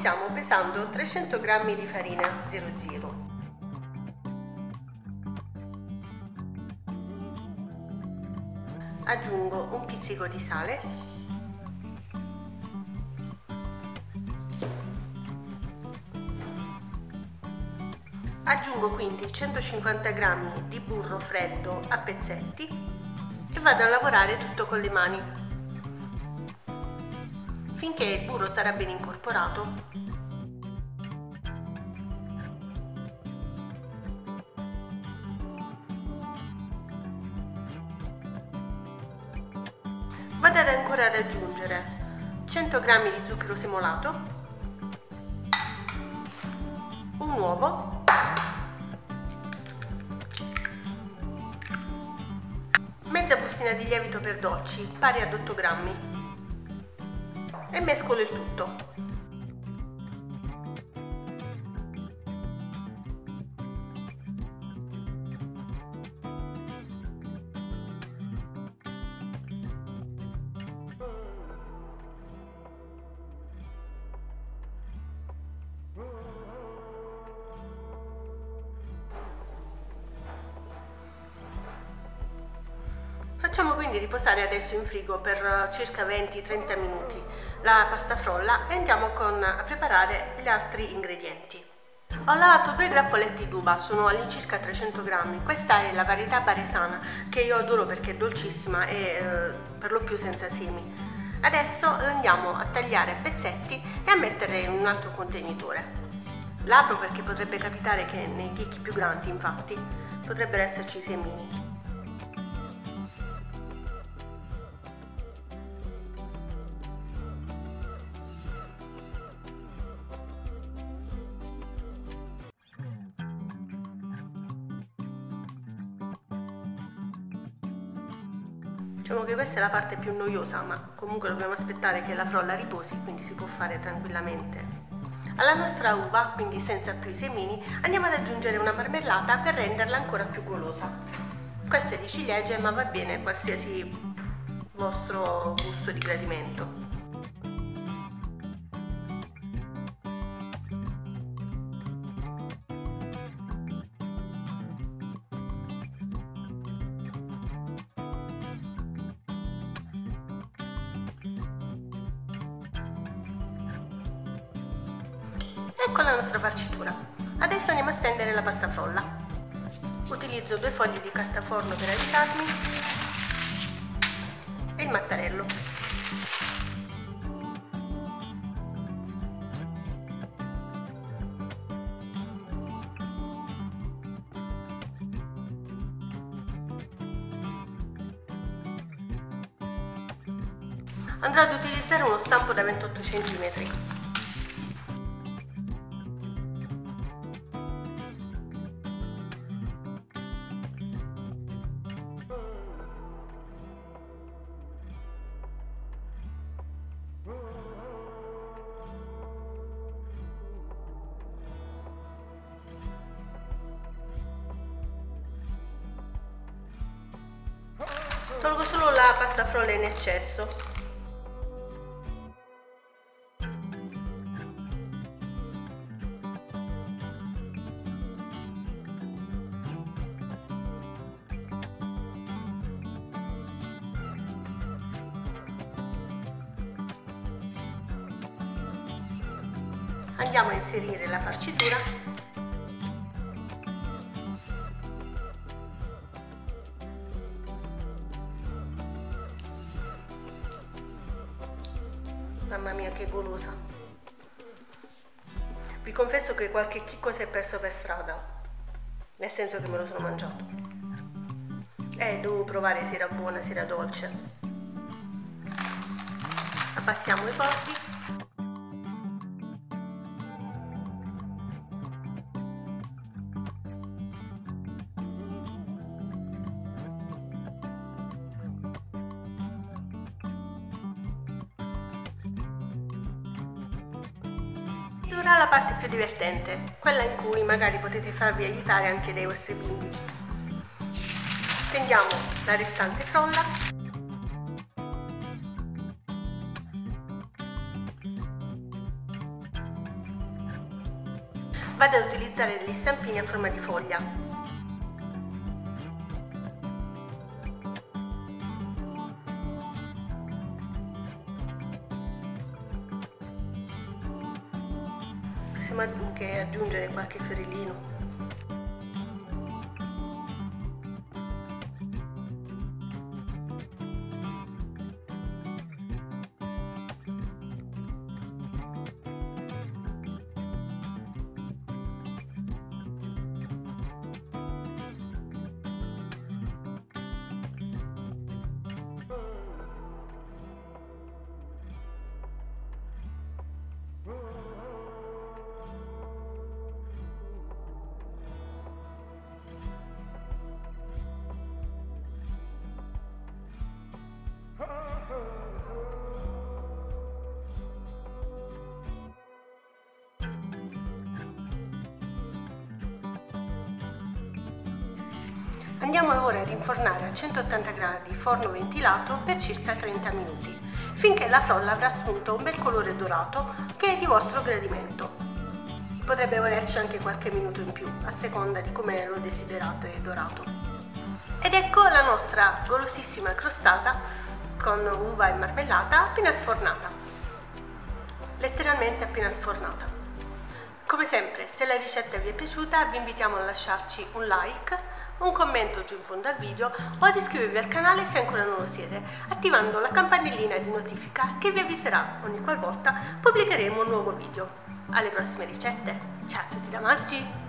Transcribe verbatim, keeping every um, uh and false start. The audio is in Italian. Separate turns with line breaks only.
Iniziamo pesando trecento grammi di farina zero zero. Aggiungo un pizzico di sale, aggiungo quindi centocinquanta grammi di burro freddo a pezzetti e vado a lavorare tutto con le mani finché il burro sarà ben incorporato. Vado ad ancora ad aggiungere cento grammi di zucchero semolato, un uovo, mezza bustina di lievito per dolci pari ad otto grammi e mescolo il tutto. Facciamo quindi riposare adesso in frigo per circa venti trenta minuti la pasta frolla e andiamo con, a preparare gli altri ingredienti. Ho lavato due grappoletti d'uva, sono all'incirca trecento grammi. Questa è la varietà baresana che io adoro perché è dolcissima e eh, per lo più senza semi. Adesso la andiamo a tagliare a pezzetti e a mettere in un altro contenitore. L'apro perché potrebbe capitare che nei chicchi più grandi, infatti, potrebbero esserci i semini. Diciamo che questa è la parte più noiosa, ma comunque dobbiamo aspettare che la frolla riposi, quindi si può fare tranquillamente. Alla nostra uva, quindi senza più i semini, andiamo ad aggiungere una marmellata per renderla ancora più golosa. Questa è di ciliegie, ma va bene qualsiasi vostro gusto di gradimento. Ecco la nostra farcitura. Adesso andiamo a stendere la pasta frolla. Utilizzo due fogli di carta forno per aiutarmi e il mattarello. Andrò ad utilizzare uno stampo da ventotto centimetri. Tolgo solo la pasta frolla in eccesso. Andiamo a inserire la farcitura. Mamma mia, che golosa! Vi confesso che qualche chicco si è perso per strada, nel senso che me lo sono mangiato. Eh, dovevo provare se era buona, se era dolce. Abbassiamo i bordi. Ora la parte più divertente, quella in cui magari potete farvi aiutare anche dai vostri bimbi. Stendiamo la restante frolla. vado ad utilizzare degli stampini a forma di foglia. Possiamo anche aggiungere qualche fiorellino. Andiamo ora ad infornare a centottanta gradi forno ventilato per circa trenta minuti, finché la frolla avrà assunto un bel colore dorato che è di vostro gradimento. Potrebbe volerci anche qualche minuto in più, a seconda di come lo desiderate dorato. Ed ecco la nostra golosissima crostata con uva e marmellata appena sfornata. Letteralmente appena sfornata. Come sempre, se la ricetta vi è piaciuta, vi invitiamo a lasciarci un like, un commento giù in fondo al video o ad iscrivervi al canale se ancora non lo siete, attivando la campanellina di notifica che vi avviserà ogni qualvolta pubblicheremo un nuovo video. Alle prossime ricette, ciao a tutti da Margi!